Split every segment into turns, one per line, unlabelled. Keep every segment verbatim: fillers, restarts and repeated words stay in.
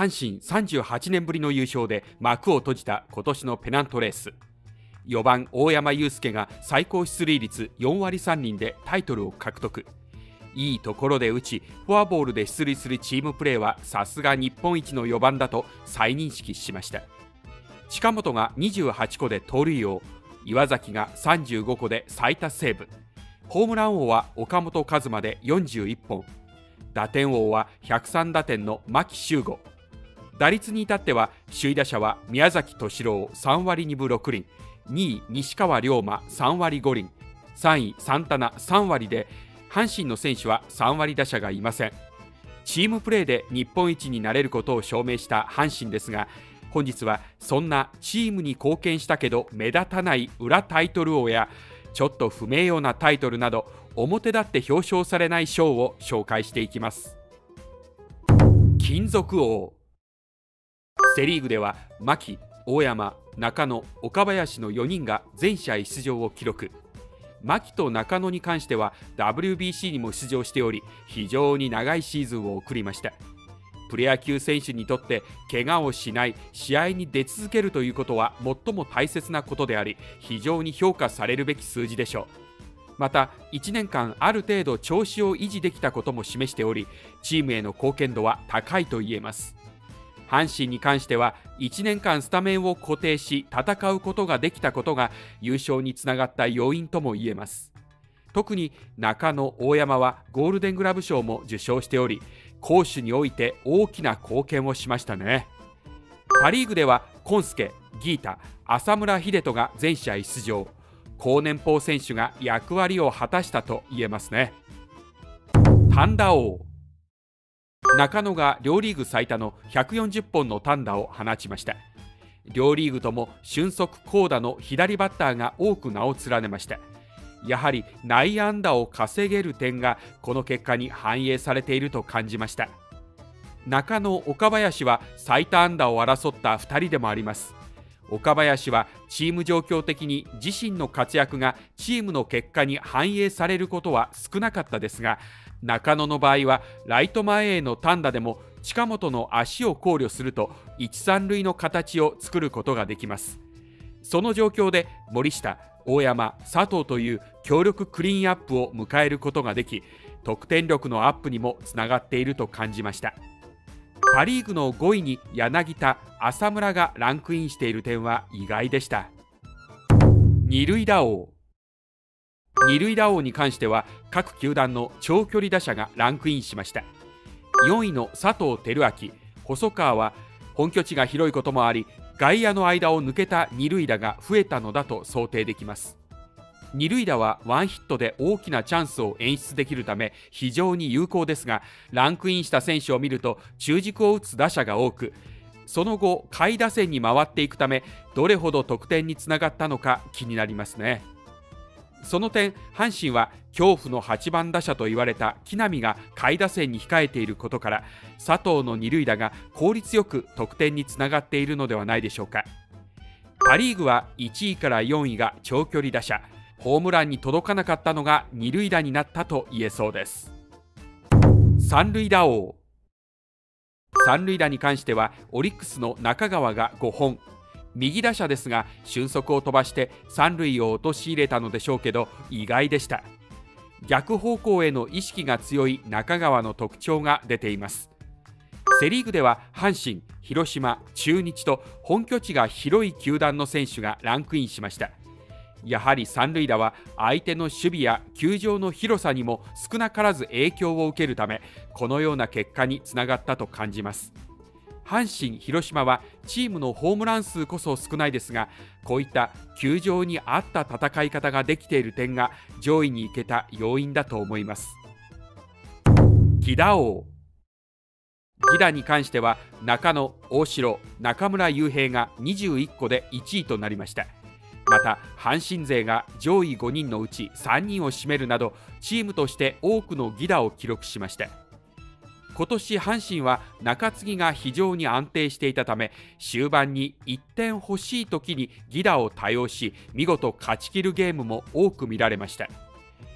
阪神さんじゅうはちねんぶりの優勝で幕を閉じた今年のペナントレース。よばん大山悠輔が最高出塁率よんわりさんりんでタイトルを獲得。いいところで打ち、フォアボールで出塁するチームプレーはさすが日本一のよばんだと再認識しました。近本がにじゅうはちこで盗塁王、岩崎がさんじゅうごこで最多セーブ、ホームラン王は岡本和真でよんじゅういっぽん、打点王はひゃくさんだてんの牧秀悟、打率に至っては首位打者は宮崎敏郎さんわりにぶろくりん、にい西川龍馬さんわりごりん、さんいサンタナさんわりで、阪神の選手はさんわり打者がいません。チームプレーで日本一になれることを証明した阪神ですが、本日はそんなチームに貢献したけど目立たない裏タイトル王やちょっと不名誉なタイトルなど表立って表彰されない賞を紹介していきます。金属王。セ・リーグでは牧、大山、中野、岡林のよにんが全試合出場を記録。牧と中野に関しては ダブリュービーシー にも出場しており、非常に長いシーズンを送りました。プロ野球選手にとって怪我をしない、試合に出続けるということは最も大切なことであり、非常に評価されるべき数字でしょう。またいちねんかんある程度調子を維持できたことも示しており、チームへの貢献度は高いと言えます。阪神に関してはいちねんかんスタメンを固定し戦うことができたことが優勝につながった要因とも言えます。特に中野、大山はゴールデングラブ賞も受賞しており、攻守において大きな貢献をしましたね。パ・リーグでは今助、ギータ、浅村栄斗が全試合出場。高年俸選手が役割を果たしたと言えますね。単打王。中野が両リーグ最多のひゃくよんじゅっぽんの単打を放ちました。両リーグとも俊足好打の左バッターが多く名を連ねました。やはり内野安打を稼げる点がこの結果に反映されていると感じました。中野、岡林は最多安打を争ったふたりでもあります。岡林はチーム状況的に自身の活躍がチームの結果に反映されることは少なかったですが、中野の場合はライト前への単打でも近本の足を考慮すると一、三塁の形を作ることができます。その状況で森下、大山、佐藤という強力クリーンアップを迎えることができ、得点力のアップにもつながっていると感じました。パ・リーグのごいに柳田、浅村がランクインしている点は意外でした。二塁打王。二塁打王に関しては各球団の長距離打者がランクインしました。よんいの佐藤輝明、細川は本拠地が広いこともあり、外野の間を抜けた二塁打が増えたのだと想定できます。二塁打はワンヒットで大きなチャンスを演出できるため非常に有効ですが、ランクインした選手を見ると中軸を打つ打者が多く、その後下位打線に回っていくためどれほど得点につながったのか気になりますね。その点、阪神は恐怖のはちばん打者と言われた木浪が下位打線に控えていることから、佐藤の二塁打が効率よく得点につながっているのではないでしょうか。パ・リーグはいちいからよんいが長距離打者、ホームランに届かなかったのが二塁打になったと言えそうです。三塁打王。三塁打に関してはオリックスの中川がごほん、右打者ですが俊足を飛ばして三塁を陥れたのでしょうけど、意外でした。逆方向への意識が強い中川の特徴が出ています。セ・リーグでは阪神、広島、中日と本拠地が広い球団の選手がランクインしました。やはり三塁打は相手の守備や球場の広さにも少なからず影響を受けるため、このような結果につながったと感じます。阪神、広島はチームのホームラン数こそ少ないですが、こういった球場に合った戦い方ができている点が上位に行けた要因だと思います。犠打王。犠打に関しては中野、大城、中村悠平がにじゅういっこでいちいとなりました。また阪神勢が上位ごにんのうちさんにんを占めるなど、チームとして多くの犠打を記録しました。今年阪神は中継ぎが非常に安定していたため、終盤にいってん欲しい時に犠打を多用し、見事勝ち切るゲームも多く見られました。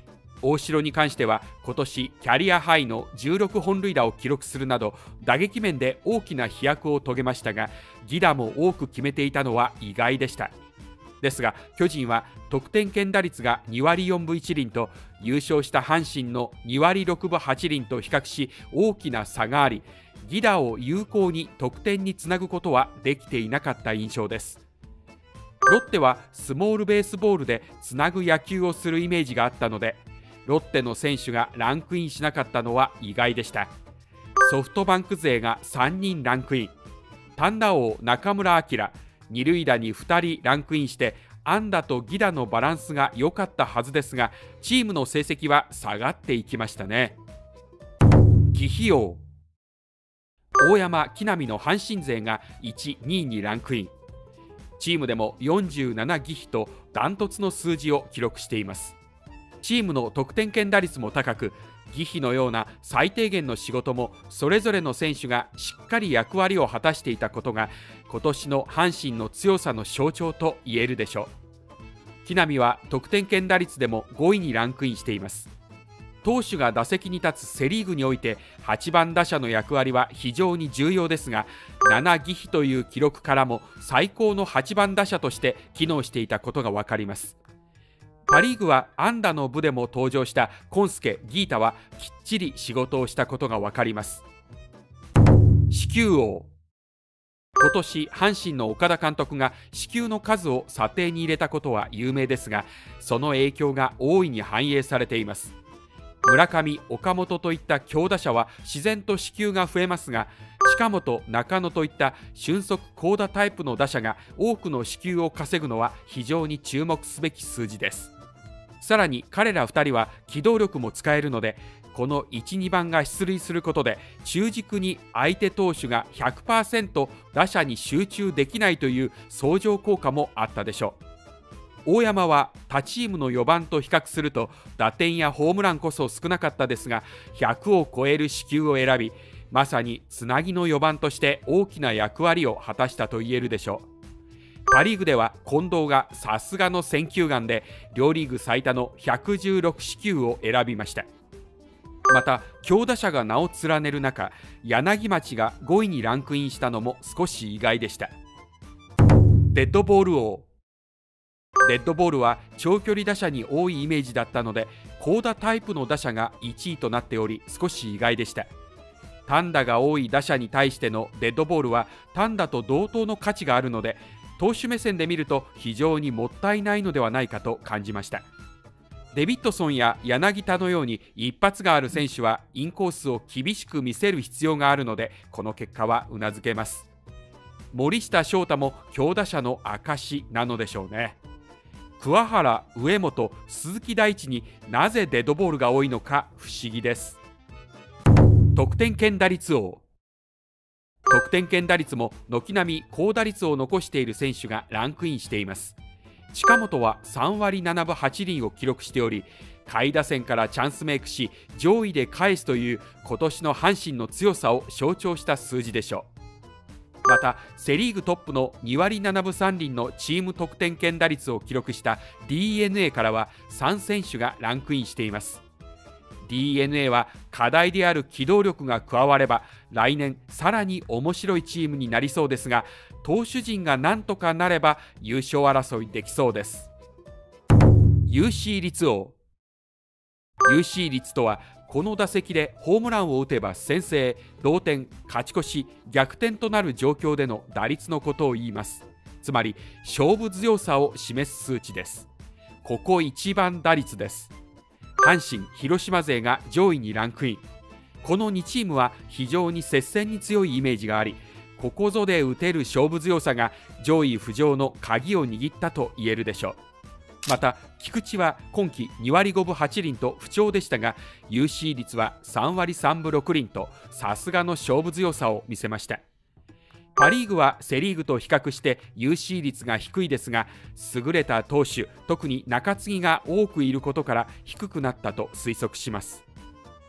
大城に関しては今年キャリアハイのじゅうろくほん塁打を記録するなど打撃面で大きな飛躍を遂げましたが、犠打も多く決めていたのは意外でした。ですが巨人は得点圏打率がにわりよんぶいちりんと優勝した阪神のにわりろくぶはちりんと比較し大きな差があり、犠打を有効に得点につなぐことはできていなかった印象です。ロッテはスモールベースボールでつなぐ野球をするイメージがあったので、ロッテの選手がランクインしなかったのは意外でした。ソフトバンク勢がさんにんランクイン、単打王中村晃、二塁打にふたりランクインして安打と犠打のバランスが良かったはずですが、チームの成績は下がっていきましたね。忌避王大山、木浪の阪神勢がいち、にいにランクイン。チームでもよんじゅうななぎひとダントツの数字を記録しています。チームの得点圏打率も高く、忌避のような最低限の仕事もそれぞれの選手がしっかり役割を果たしていたことが今年の阪神の強さの象徴と言えるでしょう。木浪は得点圏打率でもごいにランクインしています。投手が打席に立つセ・リーグにおいてはちばん打者の役割は非常に重要ですが、ななぎひという記録からも最高のはちばん打者として機能していたことが分かります。パ・リーグは安打の部でも登場したコンスケ、ギータはきっちり仕事をしたことが分かります。四球王今年阪神の岡田監督が四球の数を査定に入れたことは有名ですが、その影響が大いに反映されています。村上、岡本といった強打者は自然と四球が増えますが、近本、中野といった俊足好打タイプの打者が多くの四球を稼ぐのは非常に注目すべき数字です。さらに彼らふたりは機動力も使えるので、このいち、にばんが出塁することで中軸に相手投手が ひゃくパーセント 打者に集中できないという相乗効果もあったでしょう。大山は他チームのよばんと比較すると打点やホームランこそ少なかったですが、ひゃくを超える四球を選び、まさにつなぎのよばんとして大きな役割を果たしたと言えるでしょう。パ・リーグでは近藤がさすがの選球眼で両リーグ最多のひゃくじゅうろくしきゅうを選びました。また強打者が名を連ねる中、柳町がごいにランクインしたのも少し意外でした。デッドボール王デッドボールは長距離打者に多いイメージだったので、好打タイプの打者がいちいとなっており少し意外でした。単打が多い打者に対してのデッドボールは単打と同等の価値があるので、投手目線で見ると非常にもったいないのではないかと感じました。デビッドソンや柳田のように一発がある選手はインコースを厳しく見せる必要があるので、この結果はうなずけます。森下翔太も強打者の証なのでしょうね。桑原、上本、鈴木大地になぜデッドボールが多いのか不思議です。得点圏打率王得点圏打率も軒並み高打率を残している選手がランクインしています。近本はさんわりななぶはちりんを記録しており、下位打線からチャンスメイクし上位で返すという今年の阪神の強さを象徴した数字でしょう。またセ・リーグトップのにわりななぶさんりんのチーム得点圏打率を記録した ディーエヌエー からはさんせんしゅがランクインしています。 ディーエヌエー は課題である機動力が加われば来年さらに面白いチームになりそうですが、投手陣がなんとかなれば優勝争いできそうです。 ユーシー 率王ユーシー 率とはこの打席でホームランを打てば先制、同点、勝ち越し、逆転となる状況での打率のことを言います。つまり勝負強さを示す数値です。ここ一番打率です。阪神、広島勢が上位にランクイン。このにチームは非常に接戦に強いイメージがあり、ここぞで打てる勝負強さが上位浮上の鍵を握ったと言えるでしょう。また菊池は今季にわりごぶはちりんと不調でしたが、 ユーシー 率はさんわりさんぶろくりんとさすがの勝負強さを見せました。パ・リーグはセ・リーグと比較して ユーシー 率が低いですが、優れた投手、特に中継ぎが多くいることから低くなったと推測します。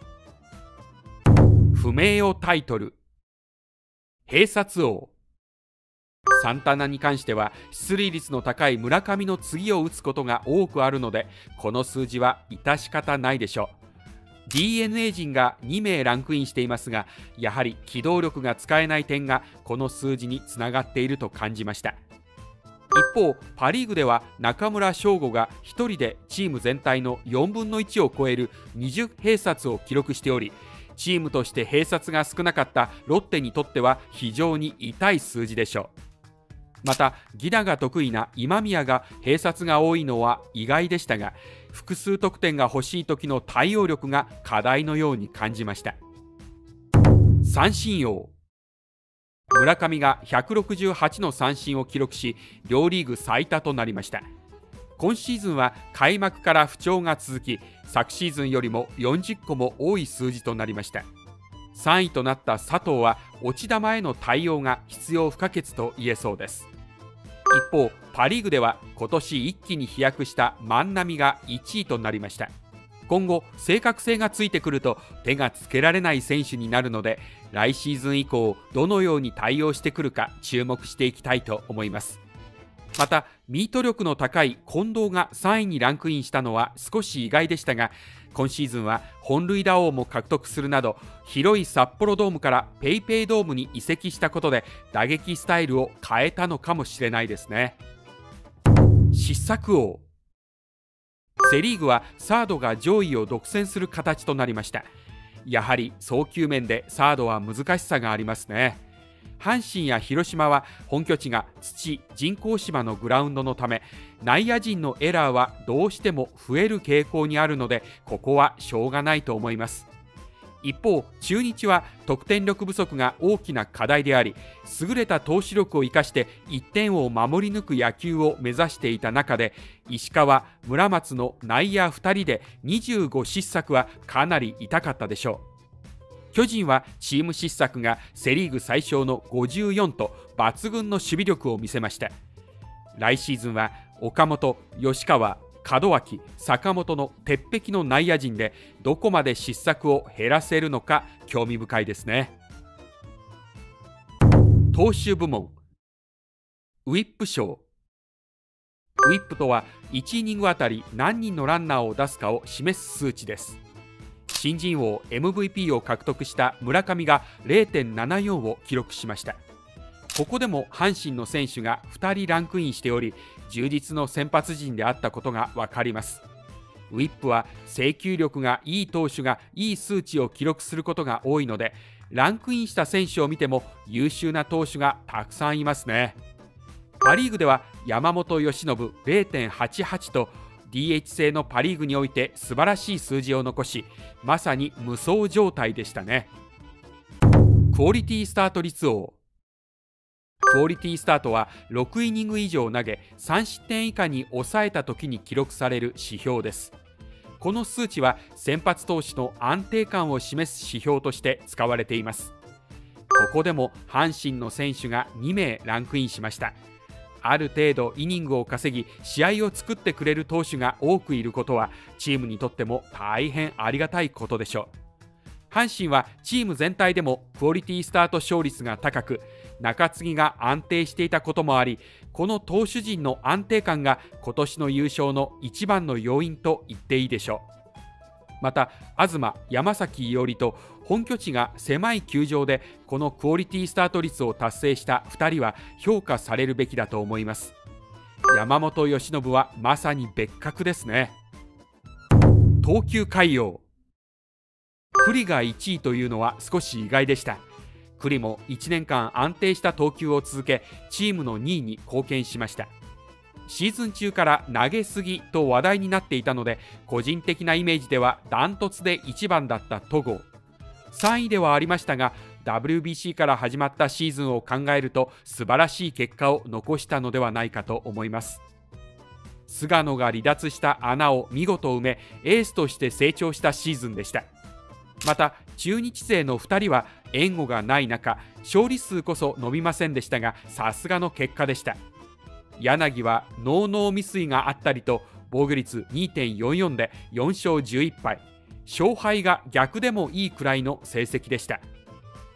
不名誉タイトル、併殺王サンタナに関しては出塁率の高い村上の次を打つことが多くあるので、この数字は致し方ないでしょう。 ディーエヌエー 陣がにめいランクインしていますが、やはり機動力が使えない点がこの数字につながっていると感じました。一方、パ・リーグでは中村奨吾がひとりでチーム全体のよんぶんのいちを超えるにじゅう併殺を記録しており、チームとして併殺が少なかったロッテにとっては非常に痛い数字でしょう。また、犠打が得意な今宮が併殺が多いのは意外でしたが、複数得点が欲しい時の対応力が課題のように感じました。三振王、村上がひゃくろくじゅうはちの三振を記録し、両リーグ最多となりました。今シーズンは開幕から不調が続き、昨シーズンよりもよんじゅっこも多い数字となりました。さんいとなった佐藤は落ち球への対応が必要不可欠と言えそうです。一方、パ・リーグでは今年一気に飛躍した万波がいちいとなりました。今後正確性がついてくると手がつけられない選手になるので、来シーズン以降どのように対応してくるか注目していきたいと思います。また、ミート力の高い近藤がさんいにランクインしたのは少し意外でしたが、今シーズンは本塁打王も獲得するなど、広い札幌ドームからペイペイドームに移籍したことで打撃スタイルを変えたのかもしれないですね。失策王、セ・リーグはサードが上位を独占する形となりました。やはり送球面でサードは難しさがありますね。阪神や広島は本拠地が土・人工芝のグラウンドのため、内野陣のエラーはどうしても増える傾向にあるので、ここはしょうがないと思います。一方、中日は得点力不足が大きな課題であり、優れた投手力を生かしていってんを守り抜く野球を目指していた中で、石川、村松の内野ふたりでにじゅうご失策はかなり痛かったでしょう。巨人はチーム失策がセ・リーグ最小のごじゅうよんと抜群の守備力を見せました。来シーズンは岡本、吉川、門脇、坂本の鉄壁の内野陣でどこまで失策を減らせるのか興味深いですね。投手部門、ウィップ賞。ウィップとはいちイニングあたり何人のランナーを出すかを示す数値です。新人王 エムブイピー を獲得した村上が れいてんななよん を記録しました。ここでも阪神の選手がふたりランクインしており、充実の先発陣であったことが分かります。ウィップは制球力がいい投手がいい数値を記録することが多いので、ランクインした選手を見ても優秀な投手がたくさんいますね。パ・リーグでは山本由伸 れいてんはちはち と ディーエイチ 制のパ・リーグにおいて素晴らしい数字を残し、まさに無双状態でしたね。クオリティスタート率王。クオリティスタートはろくイニング以上投げさん失点以下に抑えた時に記録される指標です。この数値は先発投手の安定感を示す指標として使われています。ここでも阪神の選手がにめいランクインしました。ある程度イニングを稼ぎ試合を作ってくれる投手が多くいることはチームにとっても大変ありがたいことでしょう。阪神はチーム全体でもクオリティスタート勝率が高く、中継ぎが安定していたこともあり、この投手陣の安定感が今年の優勝の一番の要因と言っていいでしょう。また東、山崎伊織と本拠地が狭い球場でこのクオリティスタート率を達成したふたりは評価されるべきだと思います。山本由伸はまさに別格ですね。投球回陽。九里がいちいというのは少し意外でした。九里もいちねんかん安定した投球を続け、チームのにいに貢献しました。シーズン中から投げすぎと話題になっていたので、個人的なイメージではダントツでいちばんだった戸郷。さんいではありましたが、ダブリュービーシー から始まったシーズンを考えると素晴らしい結果を残したのではないかと思います。菅野が離脱した穴を見事埋め、エースとして成長したシーズンでした。また中日勢のふたりは援護がない中、勝利数こそ伸びませんでしたが、さすがの結果でした。柳はノーノー未遂があったりと防御率 にてんよんよん でよんしょうじゅういっぱい、勝敗が逆でもいいくらいの成績でした。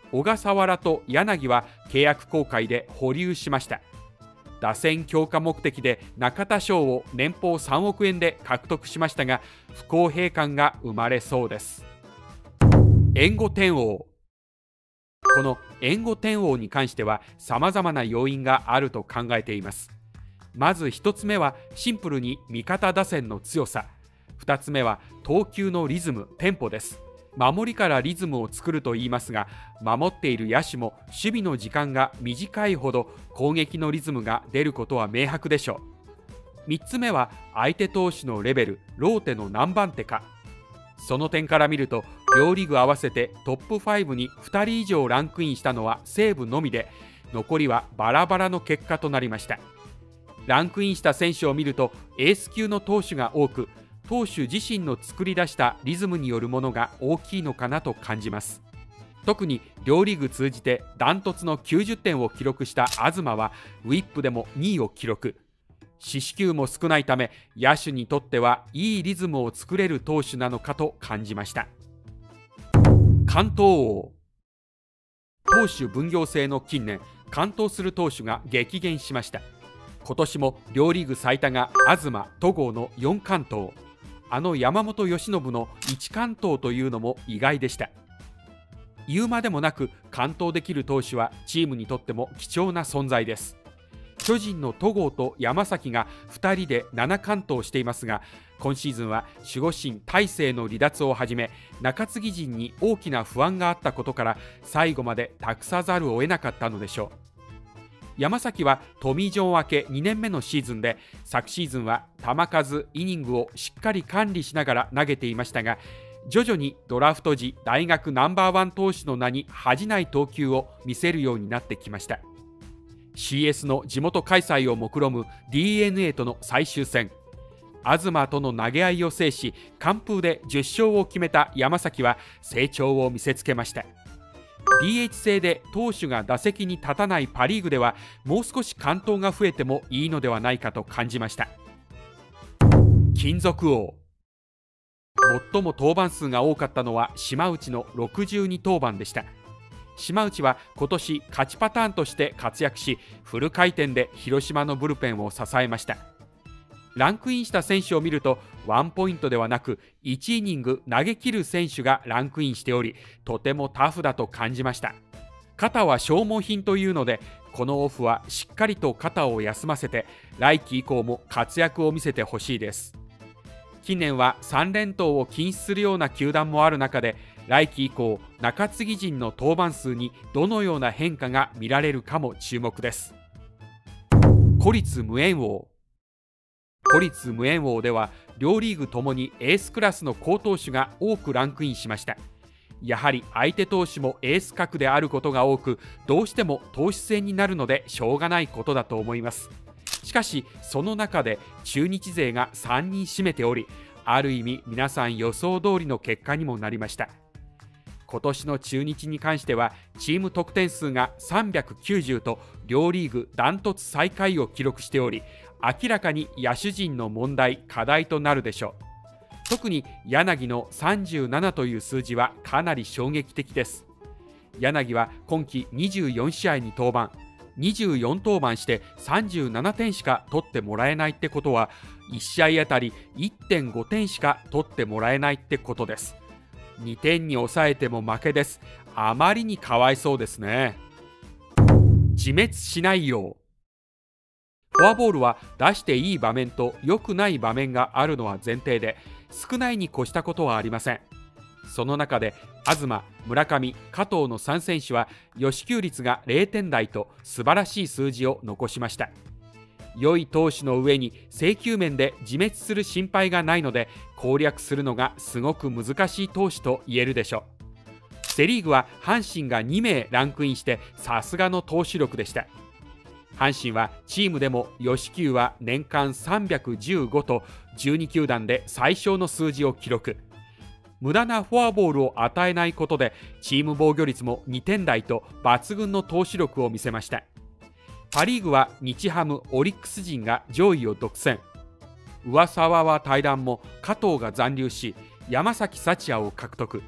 小笠原と柳は契約更改で保留しました。打線強化目的で中田翔を年俸さんおくえんで獲得しましたが、不公平感が生まれそうです。援護天王。この援護天王に関してはさまざまな要因があると考えています。まずひとつめはシンプルに味方打線の強さ、ふたつめは投球のリズム・テンポです。守りからリズムを作ると言いますが、守っている野手も守備の時間が短いほど攻撃のリズムが出ることは明白でしょう。みっつめは相手投手のレベル、ローテの何番手か。その点から見ると両リーグ合わせてトップごにふたり以上ランクインしたのは西武のみで、残りはバラバラの結果となりました。ランクインした選手を見るとエース級の投手が多く、投手自身の作り出したリズムによるものが大きいのかなと感じます。特に両リーグ通じてダントツのきゅうじゅってんを記録した東はウィップでもにいを記録。四死球も少ないため、野手にとってはいいリズムを作れる投手なのかと感じました。完投王。投手分業制の近年、完投する投手が激減しました。今年も両リーグ最多が東、戸郷のよん完投。あの山本由伸のいち完投というのも意外でした。言うまでもなく完投できる投手はチームにとっても貴重な存在です。巨人の戸郷と山崎がふたりでなな完投していますが、今シーズンは守護神大勢の離脱をはじめ中継ぎ陣に大きな不安があったことから最後まで託さざるを得なかったのでしょう。山崎はトミー・ジョン明けにねんめのシーズンで、昨シーズンは球数、イニングをしっかり管理しながら投げていましたが、徐々にドラフト時大学ナンバーワン投手の名に恥じない投球を見せるようになってきました。シーエス の地元開催を目論む ディーエヌエー との最終戦、東との投げ合いを制し完封でじゅっ勝を決めた山崎は成長を見せつけました。 ディーエイチ 制で投手が打席に立たないパ・リーグではもう少し完投が増えてもいいのではないかと感じました。金属王。最も登板数が多かったのは島内のろくじゅうに登板でした。島内は今年勝ちパターンとして活躍し、フル回転で広島のブルペンを支えました。ランクインした選手を見るとワンポイントではなくいちイニング投げ切る選手がランクインしており、とてもタフだと感じました。肩は消耗品というので、このオフはしっかりと肩を休ませて来季以降も活躍を見せてほしいです。近年はさん連投を禁止するような球団もある中で、来季以降中継ぎ陣の登板数にどのような変化が見られるかも注目です。孤立無縁王。孤立無縁王では両リーグともにエースクラスの好投手が多くランクインしました。やはり相手投手もエース格であることが多く、どうしても投手戦になるのでしょうがないことだと思います。しかしその中で中日勢がさんにん占めており、ある意味皆さん予想通りの結果にもなりました。今年の中日に関してはチーム得点数がさんびゃくきゅうじゅうと両リーグダントツ最下位を記録しており、明らかに野手陣の問題、課題となるでしょう。特に柳のさんじゅうななという数字はかなり衝撃的です。柳は今季にじゅうよん試合に登板、にじゅうよん登板してさんじゅうななてんしか取ってもらえないってことは、いち試合あたり いってんご 点しか取ってもらえないってことです。にてんに抑えても負けです。あまりにかわいそうですね。自滅しないよう。フォアボールは出していい場面と良くない場面があるのは前提で、少ないに越したことはありません。その中で東、村上、加藤のさん選手は与四球率がれいてん台と素晴らしい数字を残しました。良い投手の上に制球面で自滅する心配がないので、攻略するのがすごく難しい投手と言えるでしょう。セ・リーグは阪神がに名ランクインしてさすがの投手力でした。阪神はチームでも与四球は年間さんびゃくじゅうごとじゅうに球団で最小の数字を記録。無駄なフォアボールを与えないことでチーム防御率もにてん台と抜群の投手力を見せました。パ・リーグは日ハム、オリックス陣が上位を独占。上沢は退団も加藤が残留し、山崎福也を獲得。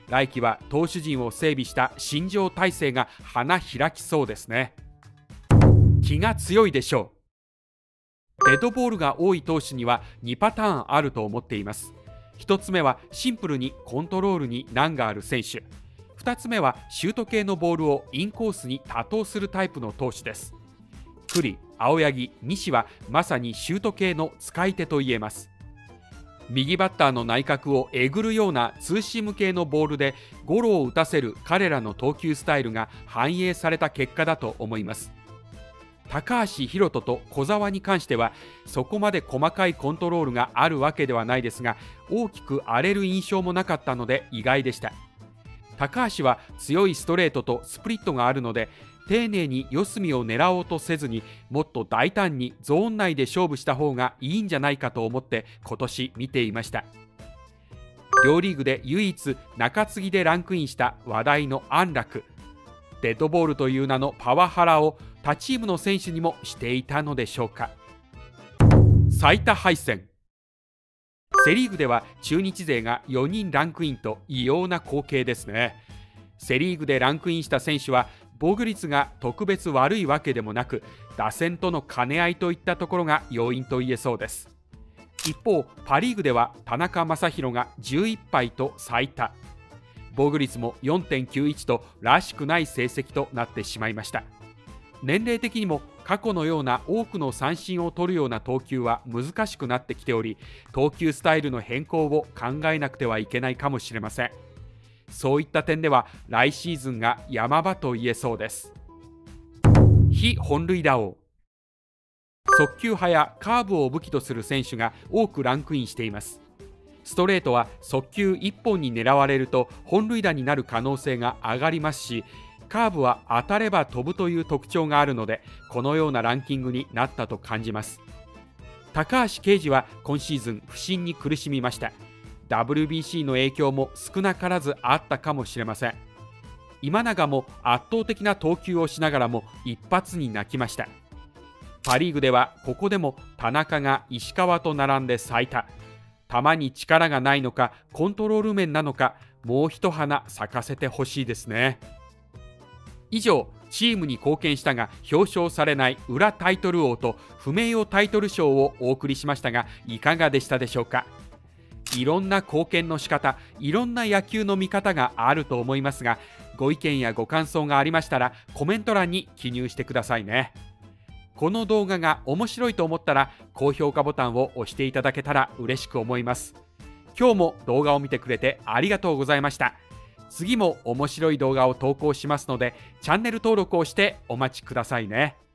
来季は投手陣を整備した新庄体制が花開きそうですね。気が強いでしょう。デッドボールが多い投手にはにパターンあると思っています。ひとつめはシンプルにコントロールに難がある選手、ふたつめはシュート系のボールをインコースに多投するタイプの投手です。栗、青柳、西はまさにシュート系の使い手と言えます。右バッターの内角をえぐるようなツーシーム系のボールでゴロを打たせる彼らの投球スタイルが反映された結果だと思います。高橋宏斗と小澤に関してはそこまで細かいコントロールがあるわけではないですが、大きく荒れる印象もなかったので意外でした。高橋は強いストレートとスプリットがあるので、丁寧に四隅を狙おうとせずにもっと大胆にゾーン内で勝負した方がいいんじゃないかと思って今年見ていました。両リーグで唯一中継ぎでランクインした話題の安楽、デッドボールという名のパワハラを他チームの選手にもしていたのでしょうか。最多敗戦。セ・リーグでは中日勢がよにんランクインと異様な光景ですね。セ・リーグでランクインした選手は防御率が特別悪いわけでもなく、打線との兼ね合いといったところが要因と言えそうです。一方パ・リーグでは田中将大がじゅういっぱいと最多、防御率も よんてんきゅういち とらしくない成績となってしまいました。年齢的にも過去のような多くの三振を取るような投球は難しくなってきており、投球スタイルの変更を考えなくてはいけないかもしれません。そういった点では来シーズンが山場と言えそうです。非本塁打王。速球派やカーブを武器とする選手が多くランクインしています。ストレートは速球いっぽんに狙われると本塁打になる可能性が上がりますし、カーブは当たれば飛ぶという特徴があるので、このようなランキングになったと感じます。高橋奎二は今シーズン不振に苦しみました。ダブリュービーシー の影響も少なからずあったかもしれません。今永も圧倒的な投球をしながらも一発に泣きました。パ・リーグではここでも田中が石川と並んで最多。球に力がないのかコントロール面なのか、もう一花咲かせてほしいですね。以上、チームに貢献したが表彰されない裏タイトル王と不名誉タイトル賞をお送りしましたが、いかがでしたでしょうか。いろんな貢献の仕方、いろんな野球の見方があると思いますが、ご意見やご感想がありましたらコメント欄に記入してくださいね。この動画が面白いと思ったら高評価ボタンを押していただけたら嬉しく思います。今日も動画を見てくれてありがとうございました。次も面白い動画を投稿しますので、チャンネル登録をしてお待ちくださいね。